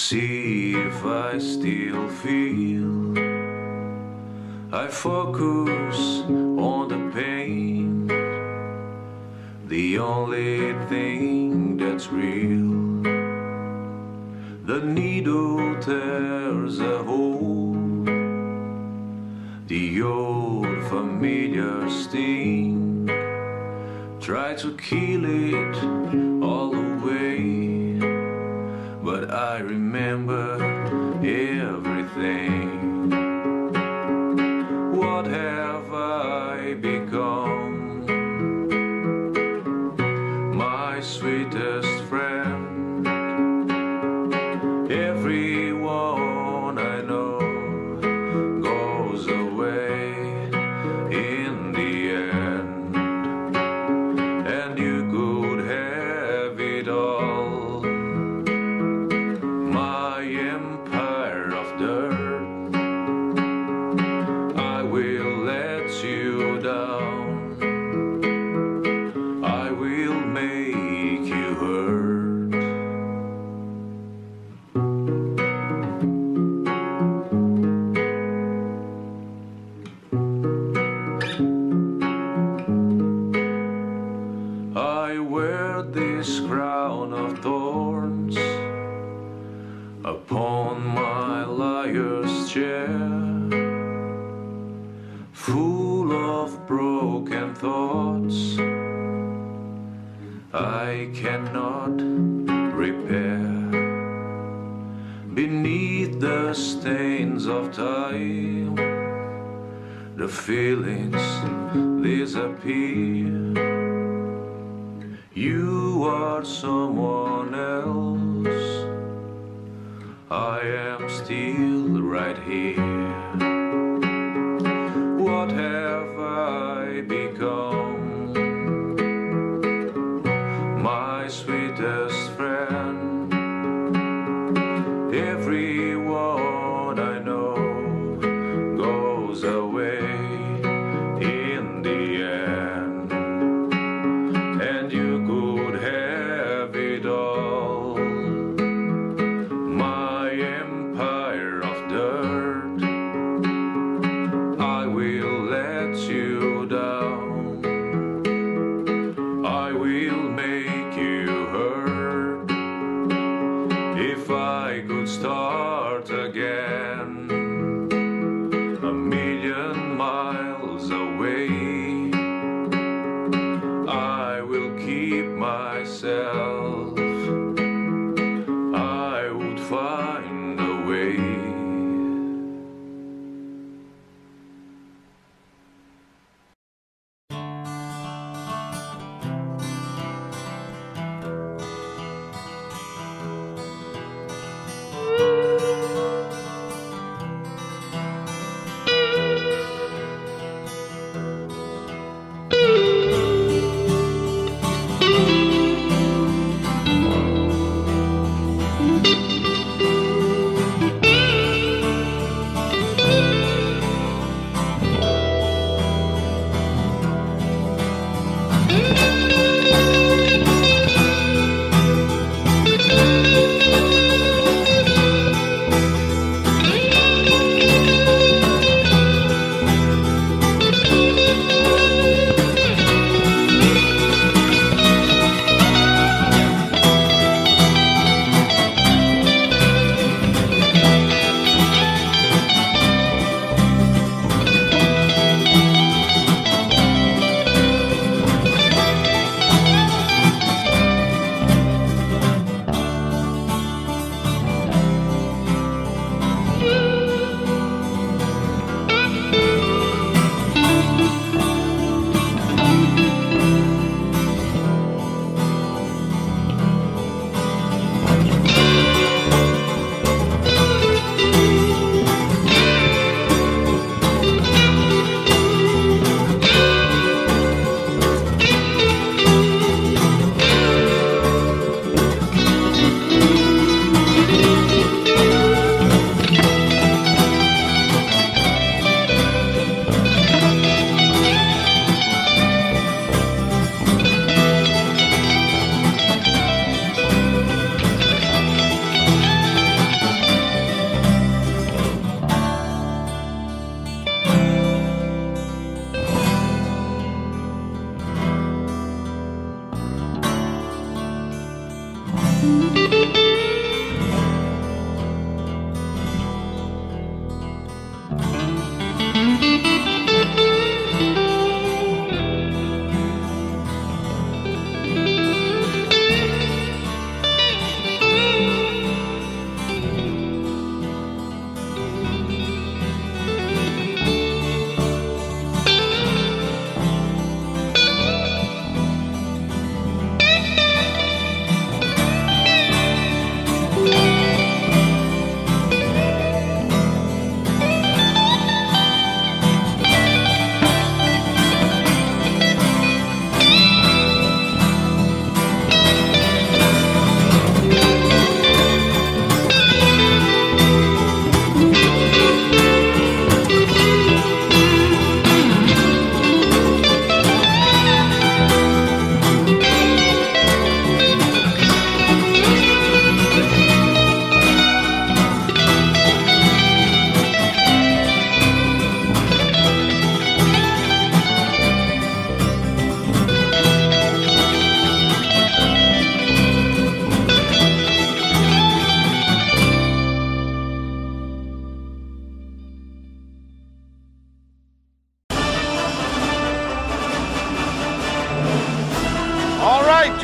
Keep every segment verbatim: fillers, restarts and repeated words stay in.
see if I still feel. I focus on the pain, the only thing that's real. The needle tears a hole, the old familiar sting. Try to kill it all away, but I remember everything. What have I become? My sweetest friend. Everyone I know goes away in the end, and you could have it all. My empire of dirt, I will let you down. I will make you hurt. I wear this crown of thorns upon my liar's chair, full of broken thoughts I cannot repair. Beneath the stains of time, the feelings disappear. You are someone else, I am still right here. What have I become? My sweetest friend. Everyone I know goes away in the end, and you could have it all. My empire of dirt, I will let you down. I will make you hurt. If I could start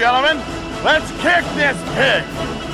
gentlemen. Let's kick this pig.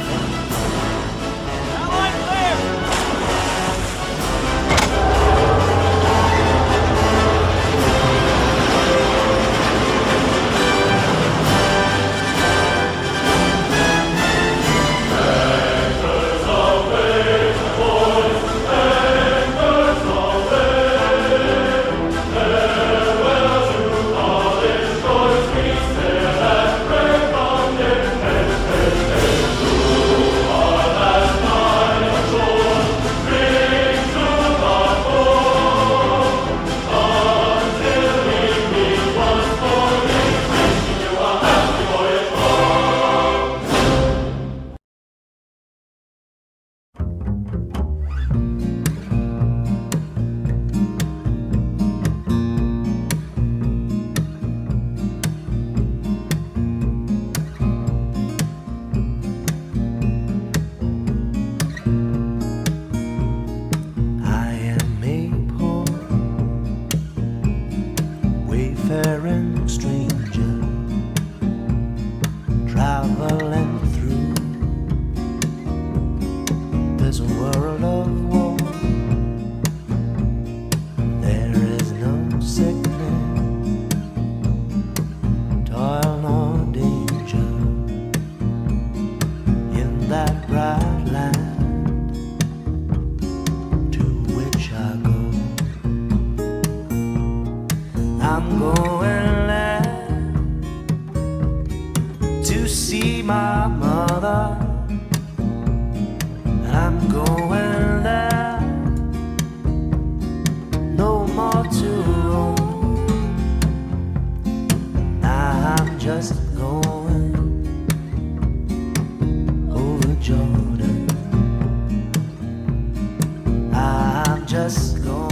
Wayfaring stranger, traveling through this world of war. There is no sickness, toil nor danger in that bright land to which I go. I'm going there to see my mother, and I'm going there no more to roam. I'm just going over Jordan. I'm just going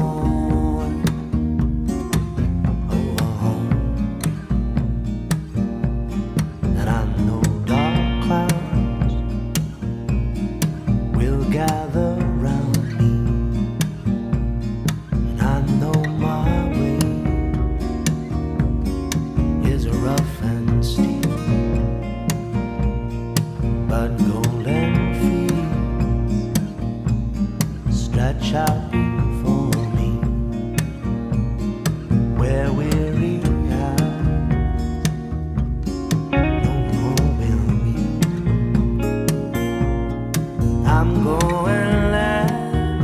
gather round me, and I know my way is rough and steep, but golden fields stretch out before me, where weary eyes no more will meet. I'm going there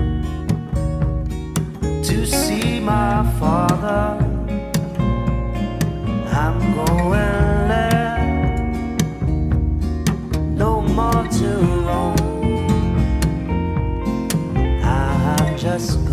to see my father. I'm going there no more to roam. I'm just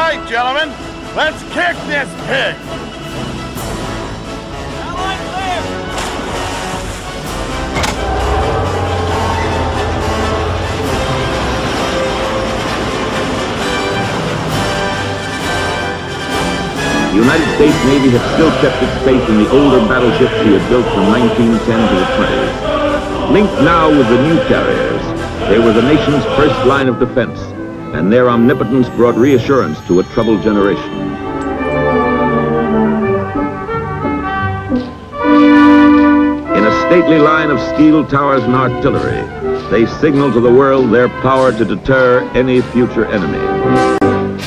right, gentlemen. Let's kick this pig. Allied clear! The United States Navy had still kept its faith in the older battleships she had built from nineteen ten to the twenties. Linked now with the new carriers, they were the nation's first line of defense, and their omnipotence brought reassurance to a troubled generation. In a stately line of steel towers and artillery, they signaled to the world their power to deter any future enemy.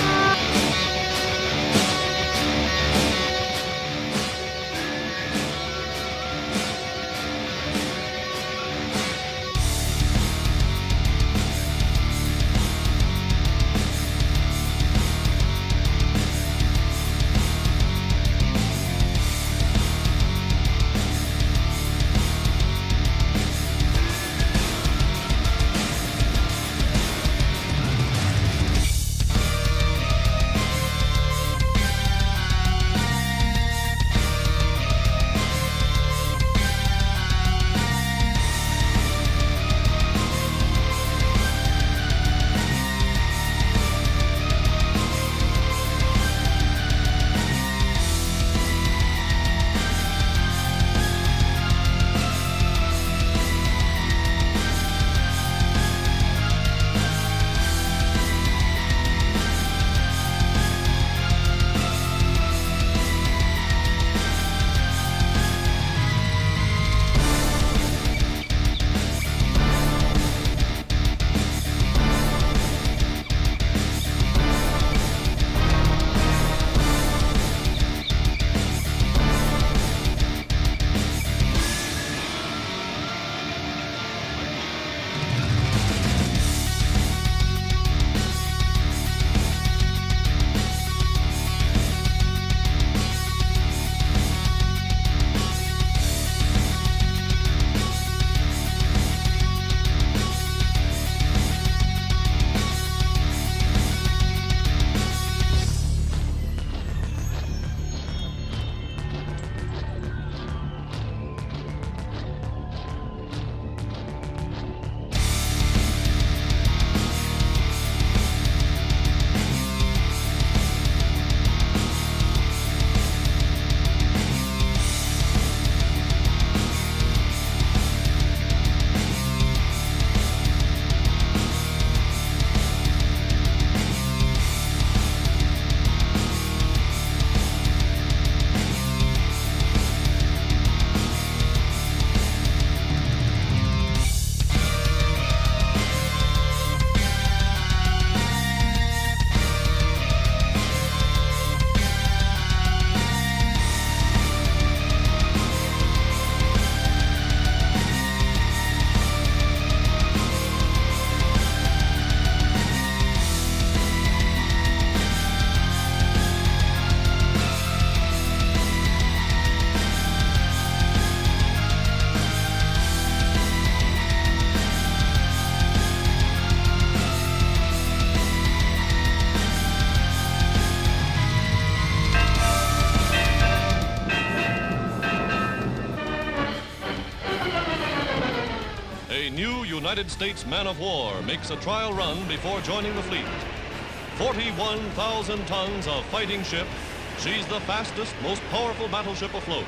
United States man-of-war makes a trial run before joining the fleet. forty-one thousand tons of fighting ship, she's the fastest, most powerful battleship afloat.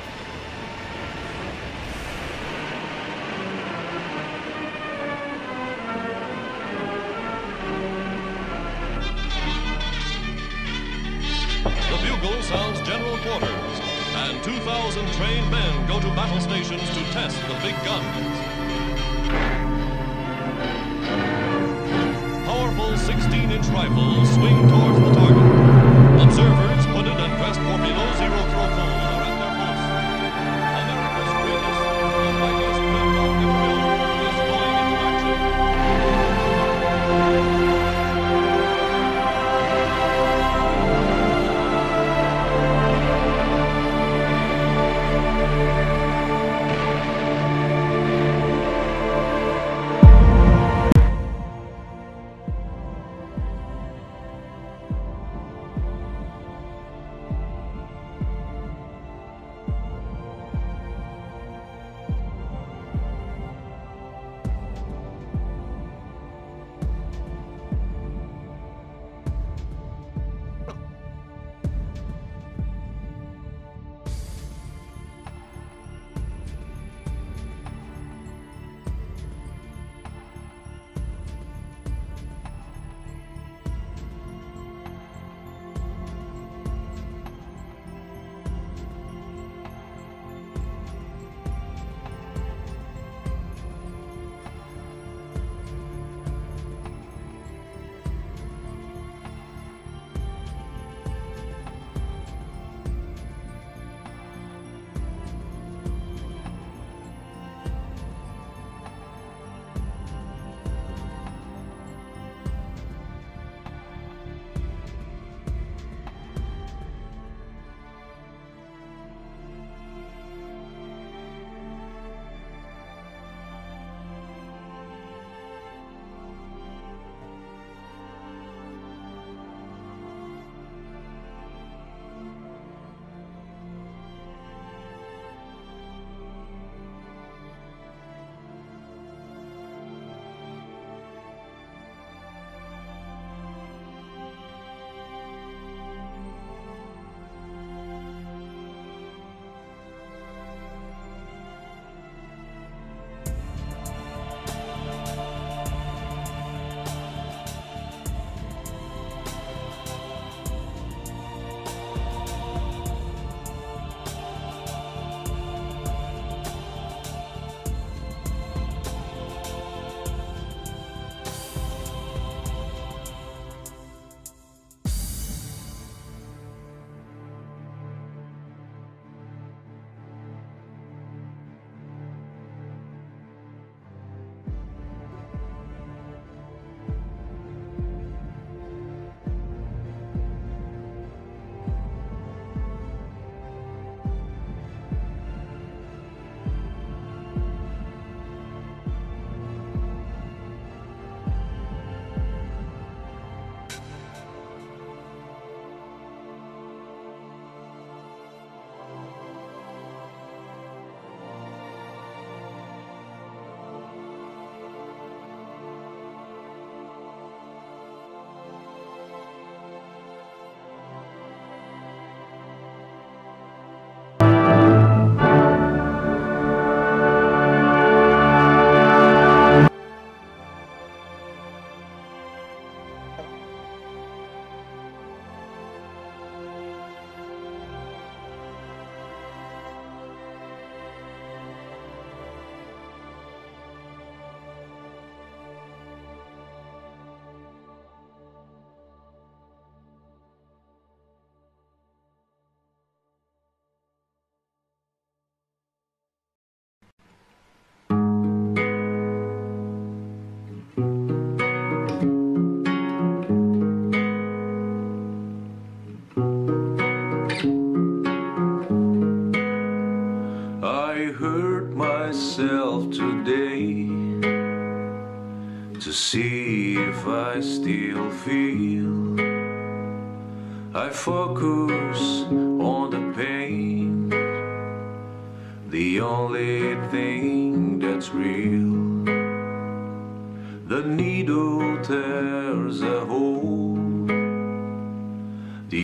The bugle sounds general quarters, and two thousand trained men go to battle stations to test the big guns. Powerful sixteen inch rifles swing towards the target. Observers, hooded and dressed for below zero throw cold, are at their posts. America's greatest, the mightiest dreadnought ever built, is going into action. I hurt myself today to see if I still feel. I focus on the pain, the only thing that's real. The needle tells